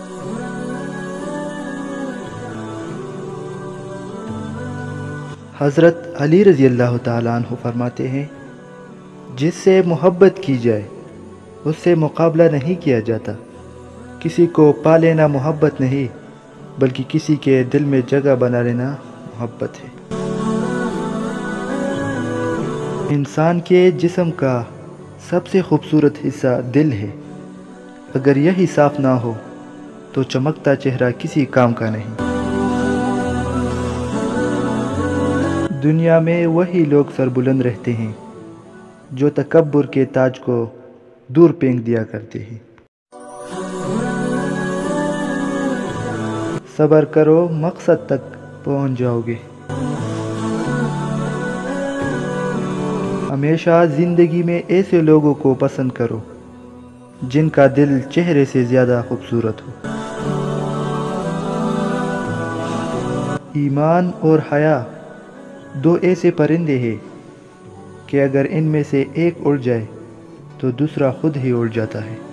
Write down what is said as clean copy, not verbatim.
حضرت علی رضی اللہ تعالیٰ عنہ فرماتے ہیں، جس سے محبت کی جائے اس سے مقابلہ نہیں کیا جاتا۔ کسی کو پا لینا محبت نہیں، بلکہ کسی کے دل میں جگہ بنا لینا محبت ہے۔ انسان کے جسم کا سب سے خوبصورت حصہ دل ہے۔ اگر یہی صاف نہ ہو تو چمکتا چہرہ کسی کام کا نہیں۔ دنیا میں وہی لوگ سربلند رہتے ہیں جو تکبر کے تاج کو دور پھینک دیا کرتے ہیں۔ صبر کرو، مقصد تک پہنچ جاؤ گے۔ ہمیشہ زندگی میں ایسے لوگوں کو پسند کرو جن کا دل چہرے سے زیادہ خوبصورت ہو۔ ایمان اور حیا دو ایسے پرندے ہیں کہ اگر ان میں سے ایک اڑ جائے تو دوسرا خود ہی اڑ جاتا ہے۔